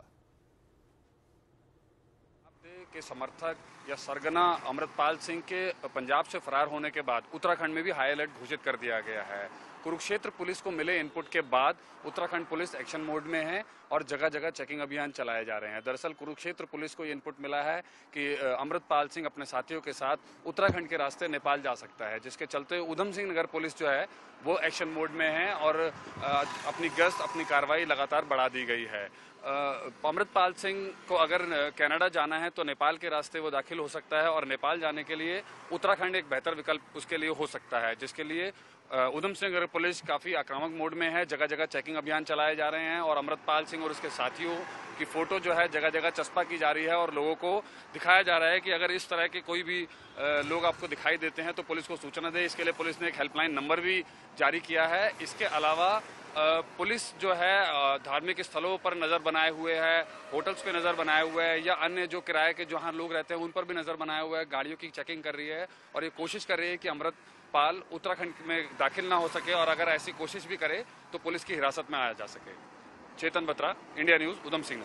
के समर्थक या सरगना अमृतपाल सिंह के पंजाब से फरार होने के बाद उत्तराखंड में भी हाई अलर्ट घोषित कर दिया गया है। कुरुक्षेत्र पुलिस को मिले इनपुट के बाद उत्तराखंड पुलिस एक्शन मोड में है और जगह जगह चेकिंग अभियान चलाए जा रहे हैं। दरअसल कुरुक्षेत्र पुलिस को ये इनपुट मिला है कि अमृतपाल सिंह अपने साथियों के साथ उत्तराखंड के रास्ते नेपाल जा सकता है, जिसके चलते उधम सिंह नगर पुलिस जो है वो एक्शन मोड में है और अपनी गश्त, अपनी कार्रवाई लगातार बढ़ा दी गई है। अमृतपाल सिंह को अगर कनाडा जाना है तो नेपाल के रास्ते वो दाखिल हो सकता है और नेपाल जाने के लिए उत्तराखंड एक बेहतर विकल्प उसके लिए हो सकता है, जिसके लिए उधम सिंह नगर पुलिस काफ़ी आक्रामक मोड में है। जगह जगह चेकिंग अभियान चलाए जा रहे हैं और अमृतपाल सिंह और उसके साथियों की फोटो जो है जगह जगह चस्पा की जा रही है और लोगों को दिखाया जा रहा है कि अगर इस तरह के कोई भी लोग आपको दिखाई देते हैं तो पुलिस को सूचना दें। इसके लिए पुलिस ने एक हेल्पलाइन नंबर भी जारी किया है। इसके अलावा पुलिस जो है धार्मिक स्थलों पर नज़र बनाए हुए है, होटल्स पे नज़र बनाए हुए है, या अन्य जो किराए के जहां लोग रहते हैं उन पर भी नज़र बनाए हुए है। गाड़ियों की चेकिंग कर रही है और ये कोशिश कर रही है कि अमृतपाल उत्तराखंड में दाखिल ना हो सके, और अगर ऐसी कोशिश भी करे तो पुलिस की हिरासत में आया जा सके। Chetan Batra, India news, Udham Singh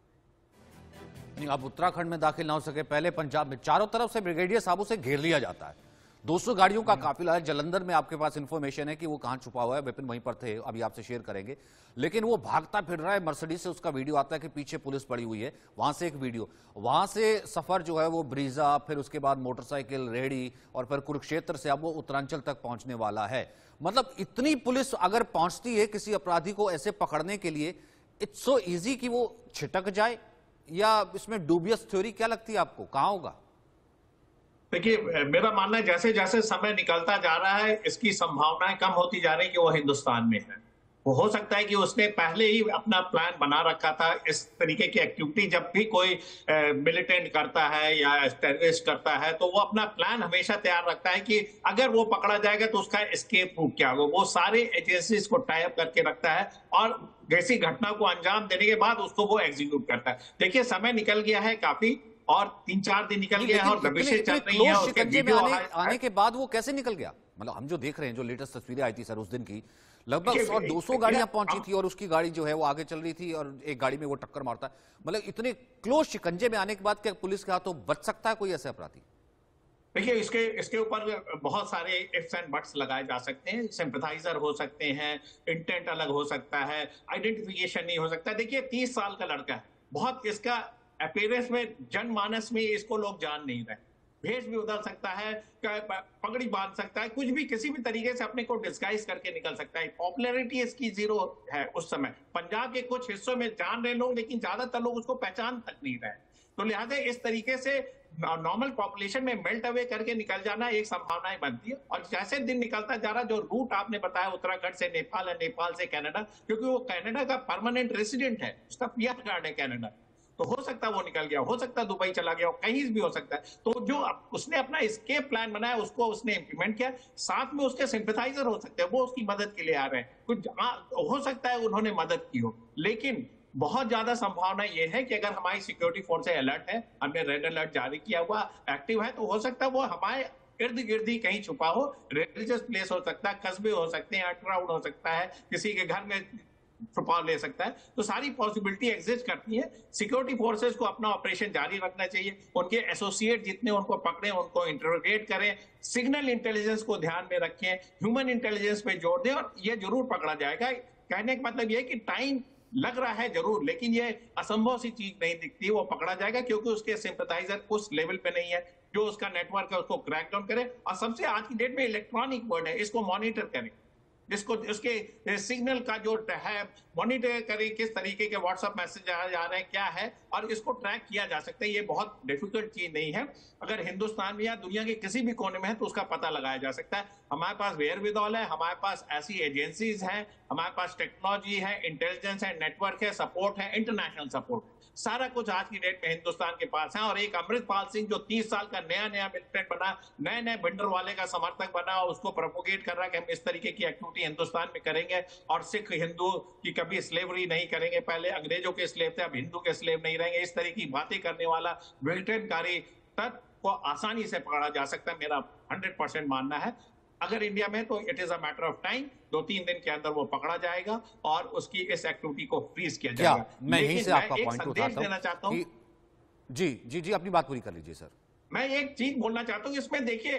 Nagar. अब उत्तराखंड में दाखिल ना हो सके, पहले पंजाब में चारों तरफ से ब्रिगेडियर साहबों से घेर लिया जाता है। 200 गाड़ियों का काफिला है। जलंधर में आपके पास इंफॉर्मेशन है कि वो कहां छुपा हुआ है, विपिन वहीं पर थे, अभी आपसे शेयर करेंगे। लेकिन वो भागता फिर रहा है, मर्सिडीज से उसका वीडियो आता है कि पीछे पुलिस पड़ी हुई है, वहां से एक वीडियो, वहां से सफर जो है वो ब्रीजा, फिर उसके बाद मोटरसाइकिल, रेहड़ी, और फिर कुरुक्षेत्र से अब वो उत्तरांचल तक पहुंचने वाला है। मतलब इतनी पुलिस अगर पहुंचती है किसी अपराधी को ऐसे पकड़ने के लिए, इट्स सो इजी कि वो छिटक जाए, या इसमें डूबियस थ्योरी क्या लगती है आपको, कहां होगा? देखिए, मेरा मानना है जैसे जैसे समय निकलता जा रहा है इसकी संभावनाएं कम होती जा रही है कि वो हिंदुस्तान में है। वो हो सकता है कि उसने पहले ही अपना प्लान बना रखा था। इस तरीके की एक्टिविटी जब भी कोई मिलिटेंट करता है या टेररिस्ट करता है तो वो अपना प्लान हमेशा तैयार रखता है कि अगर वो पकड़ा जाएगा तो उसका एस्केप रूट क्या होगा। वो सारे एजेंसीज को टाई अप करके रखता है और जैसी घटना को अंजाम देने के बाद उसको वो एग्जीक्यूट करता है। देखिए, समय निकल गया है काफी, और 3-4 दिन निकल गया है और दबिशें चल रही हैं। उसके वीडियो आने के बाद वो कैसे निकल गया? मतलब हम जो देख रहे हैं, जो लेटेस्ट तस्वीरें आई थी सर उस दिन की, लगभग 100-200 गाड़ियां पहुंची थी और उसकी गाड़ी जो है वो आगे चल रही थी और एक गाड़ी में वो टक्कर मारता है। मतलब इतने क्लोज शिकंजे में आने के बाद क्या पुलिस के हाथों बच सकता है कोई ऐसे अपराधी? देखिए, इसके ऊपर बहुत सारे इफ्स एंड बट्स लगाए जा सकते हैं। सिंपैथाइजर हो सकते हैं, इंटेंट अलग हो सकता है, आइडेंटिफिकेशन नहीं हो सकता। देखिए, 30 साल का लड़का है, बहुत इसका अपीयरेंस में, जनमानस में इसको लोग जान नहीं रहे। भेष भी बदल सकता है, पगड़ी बांध सकता है, कुछ भी किसी भी तरीके से अपने को डिस्गाइज करके निकल सकता है। पॉपुलैरिटी इसकी जीरो है उस समय। पंजाब के कुछ हिस्सों में जान रहे लोग, लेकिन ज्यादातर लोग उसको पहचान तक नहीं रहे। तो लिहाजा इस तरीके से नॉर्मल पॉपुलेशन में मेल्ट अवे करके निकल जाना एक संभावनाएं बनती है। और जैसे दिन निकलता जा रहा, जो रूट आपने बताया उत्तराखंड से नेपाल है, नेपाल से कनाडा, क्योंकि वो कनाडा का परमानेंट रेसिडेंट है, उसका पीआर कार्ड है कनाडा, तो हो सकता है वो निकल गया, हो सकता है दुबई चला गया, कहीं भी हो सकता है। तो जो उसने अपना एस्केप प्लान बनाया उसको उसने इंप्लीमेंट किया। साथ में उसके सिंपैथाइजर हो सकते हैं, वो उसकी मदद के लिए आ रहे हैं। कुछ हो सकता है उन्होंने मदद की हो, लेकिन बहुत ज्यादा संभावना यह है कि अगर हमारी सिक्योरिटी फोर्सें अलर्ट है, हमने रेड अलर्ट जारी किया हुआ, एक्टिव है, तो हो सकता है वो हमारे इर्द गिर्द ही कहीं छुपा हो। रिलीजियस प्लेस हो सकता है, कस्बे हो सकते हैं, अंडरग्राउंड हो सकता है, किसी के घर में छुपा ले सकता है। तो सारी पॉसिबिलिटी एग्जिस्ट करती है। सिक्योरिटी फोर्सेस को अपना ऑपरेशन जारी रखना चाहिए। उनके एसोसिएट जितने उनको पकड़े, उनको इंटरोगेट करें, सिग्नल इंटेलिजेंस को ध्यान में रखें, ह्यूमन इंटेलिजेंस पे जोर दें, और ये जरूर पकड़ा जाएगा। कहने का मतलब ये है कि टाइम लग रहा है जरूर, लेकिन ये असंभव सी चीज नहीं दिखती। वो पकड़ा जाएगा क्योंकि उसके सिंपैथाइजर उस लेवल पे नहीं है। जो उसका नेटवर्क है उसको क्रैक डाउन करे, और सबसे आज की डेट में इलेक्ट्रॉनिक वर्ड है, इसको मॉनिटर करें, इसको उसके सिग्नल का जो है मॉनिटर करें, किस तरीके के व्हाट्सएप मैसेज आ जा रहे हैं, क्या है, और इसको ट्रैक किया जा सकता है। ये बहुत डिफिकल्ट चीज नहीं है। अगर हिंदुस्तान में या दुनिया के किसी भी कोने में है तो उसका पता लगाया जा सकता है। हमारे पास वेयरविदॉल है, हमारे पास ऐसी एजेंसीज हैं, हमारे पास टेक्नोलॉजी है, इंटेलिजेंस है, नेटवर्क है, सपोर्ट है, इंटरनेशनल सपोर्ट, सारा कुछ आज की डेट में हिंदुस्तान के पास है। और एक अमृतपाल सिंह जो 30 साल का नया मिलिटेंट बना, नए भिंडर वाले का समर्थक बना, और उसको प्रोपोगेट कर रहा है कि हम इस तरीके की एक्टिविटी हिंदुस्तान में करेंगे और सिख हिंदू की कभी स्लेवरी नहीं करेंगे। पहले अंग्रेजों के स्लेव थे, अब हिंदू के स्लेव नहीं रहेंगे। इस तरह की बातें करने वाला मिलिटेंटकारी तत्व को आसानी से पकड़ा जा सकता है, मेरा 100% मानना है। अगर इंडिया में तो it is a matter of time, 2-3 दिन के अंदर वो पकड़ा जाएगा और उसकी इस एक्टिविटी को फ्रीज किया जाएगा। मैं यहीं से आपका पॉइंट उठाता देना चाहता हूं। जी अपनी बात पूरी कर लीजिए सर। मैं एक चीज बोलना चाहता हूँ, इसमें देखिए,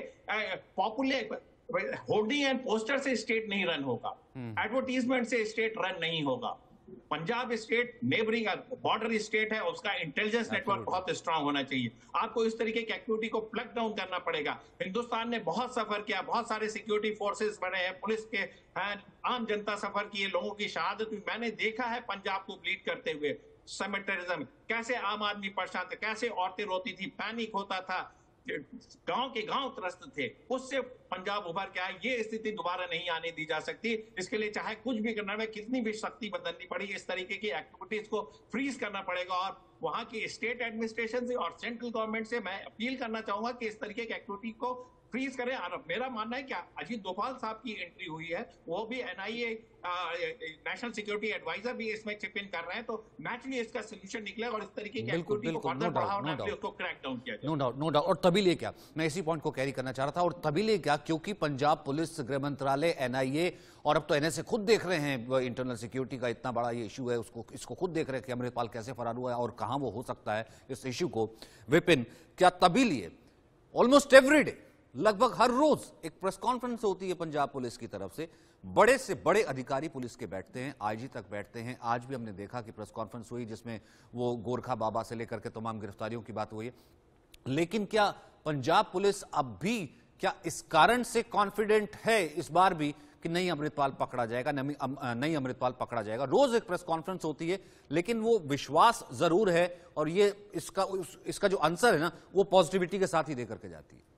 पॉपुलर होर्डिंग एंड पोस्टर से स्टेट नहीं रन होगा, एडवर्टीजमेंट से स्टेट रन नहीं होगा। Punjab state neighbouring border state है, उसका इंटेलिजेंस नेटवर्क बहुत स्ट्रांग होना चाहिए। आपको इस तरीके की एक्टिविटी को प्लग डाउन करना पड़ेगा। हिंदुस्तान ने बहुत सफर किया, बहुत सारे सिक्योरिटी फोर्सेस बने हैं, पुलिस के आम जनता सफर की, लोगों की शहादत हुई। मैंने देखा है पंजाब को ब्लीड करते हुए, सेमेटरिज्म, कैसे आम आदमी परेशान था, कैसे औरतें रोती थी, पैनिक होता था, गांव के गांव त्रस्त थे। उससे पंजाब उभर के आए। ये स्थिति दोबारा नहीं आने दी जा सकती। इसके लिए चाहे कुछ भी करना है, कितनी भी शक्ति बदलनी पड़ी, इस तरीके की एक्टिविटीज को फ्रीज करना पड़ेगा। और वहां की स्टेट एडमिनिस्ट्रेशन से और सेंट्रल गवर्नमेंट से मैं अपील करना चाहूंगा कि इस तरीके की एक्टिविटी को फ्रीज करें। और मेरा मानना है कि अजीत डोभाल साहब की एंट्री हुई है, वो भी एनआईए नेशनल सिक्योरिटी एडवाइजर भी इसमें चिप इन कर रहे हैं, तो नेचुरली इसका सोल्यूशन निकलेगा और इस तरीके की एक्टिविटी को फर्दर बढ़ावा नेचुरली उसको क्रैक डाउन किया जाए। No doubt. और तभी ले क्या, मैं इसी पॉइंट को कैरी करना चाह रहा था, और तभी ले क्या क्योंकि पंजाब पुलिस, गृह मंत्रालय, एनआईए और अब तो एनएसए खुद देख रहे हैं, इंटरनल सिक्योरिटी का इतना बड़ा ये इशू है, इसको खुद देख रहे हैं कि अमृतपाल कैसे फरार हुआ है और कहां वो हो सकता है इस इशू को। विपिन, क्या तभी लिए ऑलमोस्ट एवरी डे, लगभग हर रोज एक प्रेस कॉन्फ्रेंस होती है पंजाब पुलिस की तरफ से, बड़े से बड़े अधिकारी पुलिस के बैठते हैं, आईजी तक बैठते हैं। आज भी हमने देखा कि प्रेस कॉन्फ्रेंस हुई जिसमें वो गोरखा बाबा से लेकर के तमाम गिरफ्तारियों की बात हुई है। लेकिन क्या पंजाब पुलिस अब भी क्या इस कारण से कॉन्फिडेंट है इस बार भी कि नहीं अमृतपाल पकड़ा जाएगा, नहीं अमृतपाल पकड़ा जाएगा? रोज एक प्रेस कॉन्फ्रेंस होती है, लेकिन वो विश्वास जरूर है, और ये इसका जो आंसर है ना, वो पॉजिटिविटी के साथ ही देकर के जाती है।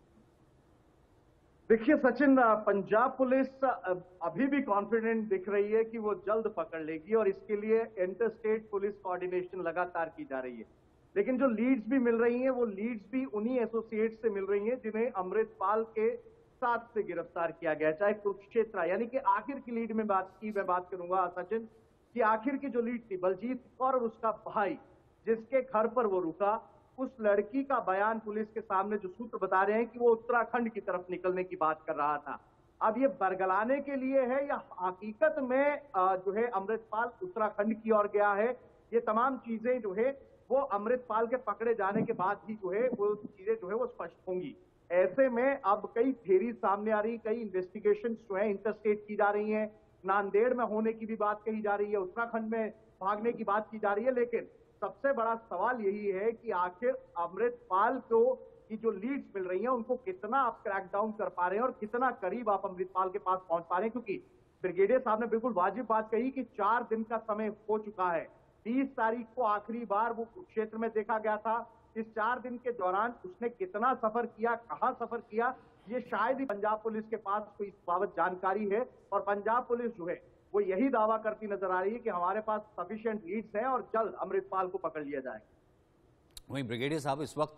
देखिए सचिन, पंजाब पुलिस अभी भी कॉन्फिडेंट दिख रही है कि वो जल्द पकड़ लेगी, और इसके लिए इंटर स्टेट पुलिस कोऑर्डिनेशन लगातार की जा रही है। लेकिन जो लीड्स भी मिल रही हैं, वो लीड्स भी उन्हीं एसोसिएट से मिल रही हैं जिन्हें अमृतपाल के साथ से गिरफ्तार किया गया, चाहे कुरुक्षेत्र, यानी कि आखिर की लीड में मैं बात करूंगा सचिन, कि आखिर की जो लीड थी बलजीत कौर और उसका भाई जिसके घर पर वो रुका, उस लड़की का बयान पुलिस के सामने जो सूत्र बता रहे हैं कि वो उत्तराखंड की तरफ निकलने की बात कर रहा था। अब ये बरगलाने के लिए है या हकीकत में जो है अमृतपाल उत्तराखंड की ओर गया है, ये तमाम चीजें जो है वो अमृतपाल के पकड़े जाने के बाद ही जो है वो चीजें जो है वो स्पष्ट होंगी। ऐसे में अब कई थ्योरी सामने आ रही, कई इन्वेस्टिगेशन जो है इंटरस्टेट की जा रही है, नांदेड़ में होने की भी बात कही जा रही है, उत्तराखंड में भागने की बात की जा रही है। लेकिन सबसे बड़ा सवाल यही है कि आखिर अमृतपाल को की जो लीड्स मिल रही हैं उनको कितना आप क्रैक डाउन कर पा रहे हैं और कितना करीब आप अमृतपाल के पास पहुंच पा रहे हैं, क्योंकि ब्रिगेडियर साहब ने बिल्कुल वाजिब बात कही कि 4 दिन का समय हो चुका है। 30 तारीख को आखिरी बार वो कुरुक्षेत्र में देखा गया था। इस 4 दिन के दौरान उसने कितना सफर किया, कहां सफर किया, ये शायद ही पंजाब पुलिस के पास कोई इस बाबत जानकारी है। और पंजाब पुलिस जो है वो यही दावा करती नजर आ रही है कि हमारे पास सफिशिएंट लीड्स हैं और जल्द अमृतपाल को पकड़ लिया जाएगा। वहीं ब्रिगेडियर साहब, इस वक्त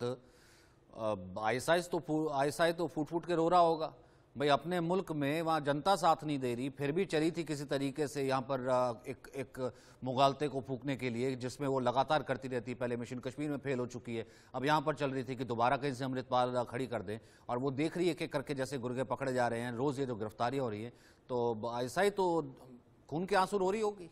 आईएसआई तो फूट फूट के रो रहा होगा भाई, अपने मुल्क में वहाँ जनता साथ नहीं दे रही, फिर भी चली थी किसी तरीके से यहाँ पर एक मुगालते को फूकने के लिए, जिसमें वो लगातार करती रहती। पहले मिशन कश्मीर में फेल हो चुकी है, अब यहाँ पर चल रही थी कि दोबारा कहीं से अमृतपाल खड़ी कर दें, और वो देख रही है कि करके जैसे गुर्गे पकड़े जा रहे हैं, रोज ये जो गिरफ्तारी हो रही है, तो आईएसआई तो खून के आंसू रो रही होगी।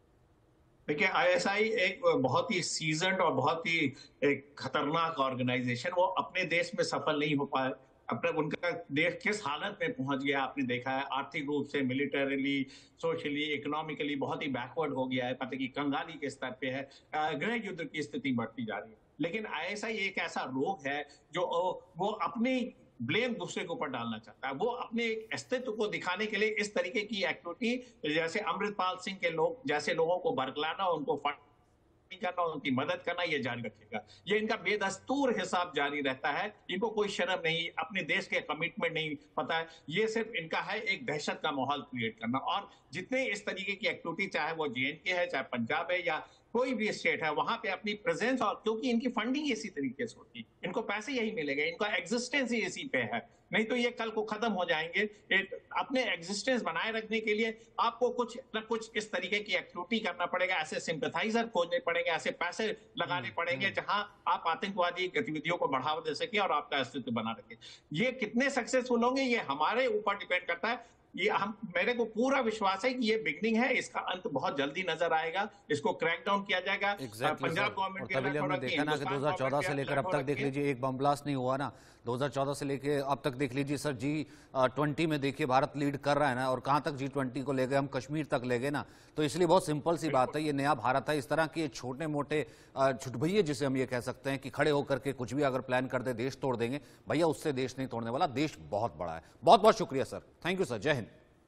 देखिए, आईएसआई एक बहुत ही सीजन्ड और बहुत ही एक खतरनाक ऑर्गेनाइजेशन, वो अपने देश में सफल नहीं हो पाए। अपने उनका देश किस हालत में पहुंच गया आपने देखा है, आर्थिक रूप से, मिलिटरीली, सोशली, इकोनॉमिकली बहुत ही बैकवर्ड हो गया है, पता कि कंगाली के स्तर पे है, गृह युद्ध की स्थिति बढ़ती जा रही है। लेकिन आईएसआई एक ऐसा रोग है जो वो अपनी ब्लेम दूसरे के ऊपर डालना चाहता है। वो अपने अस्तित्व को दिखाने के लिए इस तरीके की एक्टिविटी, जैसे अमृतपाल सिंह के लोग जैसे लोगों को बरगलाना, उनको फंडिंग करना, उनकी मदद करना, ये जारी रखेगा। ये इनका बेदस्तूर हिसाब जारी रहता है। इनको कोई शर्म नहीं, अपने देश के कमिटमेंट नहीं पता है। ये सिर्फ इनका है एक दहशत का माहौल क्रिएट करना। और जितने इस तरीके की एक्टिविटी, चाहे वो जेएनके है, चाहे पंजाब है, या कोई भी स्टेट है, वहां पे अपनी प्रेजेंस, और क्योंकि इनकी फंडिंग इसी तरीके से होती है, इनको पैसे यही मिलेगा, इनका एग्जिस्टेंस ही इसी पे है, नहीं तो ये कल को खत्म हो जाएंगे। अपने एग्जिस्टेंस बनाए रखने के लिए आपको कुछ न कुछ इस तरीके की एक्टिविटी करना पड़ेगा, ऐसे सिंपैथाइजर खोजने पड़ेंगे, ऐसे पैसे लगाने पड़ेंगे जहां आप आतंकवादी गतिविधियों को बढ़ावा दे सके और आपका अस्तित्व बना रखे। ये कितने सक्सेसफुल होंगे ये हमारे ऊपर डिपेंड करता है। ये मेरे को पूरा विश्वास है कि ये बिगनिंग है, इसका अंत बहुत जल्दी नजर आएगा, इसको क्रैक डाउन किया जाएगा। पंजाब गवर्नमेंट के हमने देखा ना कि 2014 से लेकर अब तक देख लीजिए, एक बम ब्लास्ट नहीं हुआ ना 2014 से लेके अब तक। देख लीजिए सर, G20 में देखिए भारत लीड कर रहा है ना, और कहां तक G20 को ले गए, हम कश्मीर तक ले गए ना। तो इसलिए बहुत सिंपल सी बात है, ये नया भारत है। इस तरह के छोटे मोटे छुटभैये जिसे हम ये कह सकते हैं कि खड़े होकर के कुछ भी अगर प्लान कर दे, देश तोड़ देंगे, भैया उससे देश नहीं तोड़ने वाला, देश बहुत बड़ा है। बहुत बहुत शुक्रिया सर, थैंक यू सर, जय हिंद।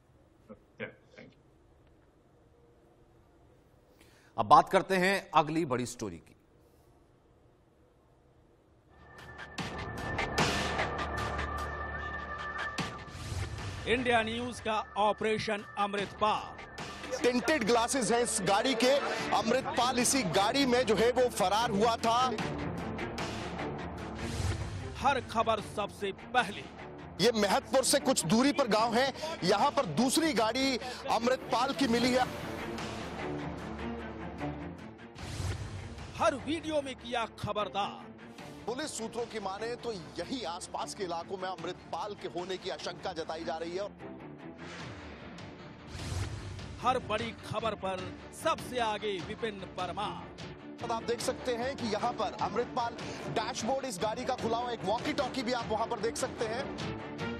अब बात करते हैं अगली बड़ी स्टोरी की। इंडिया न्यूज का ऑपरेशन अमृतपाल। टिंटेड ग्लासेस हैं इस गाड़ी के। अमृतपाल इसी गाड़ी में जो है वो फरार हुआ था। हर खबर सबसे पहले ये महतपुर से कुछ दूरी पर गांव है, यहां पर दूसरी गाड़ी अमृतपाल की मिली है। हर वीडियो में किया खबरदार। पुलिस सूत्रों की माने तो यही आसपास के इलाकों में अमृतपाल के होने की आशंका जताई जा रही है। हर बड़ी खबर पर सबसे आगे विपिन परमार। आप देख सकते हैं कि यहां पर अमृतपाल डैशबोर्ड इस गाड़ी का खुला हुआ, एक वॉकी टॉकी भी आप वहां पर देख सकते हैं।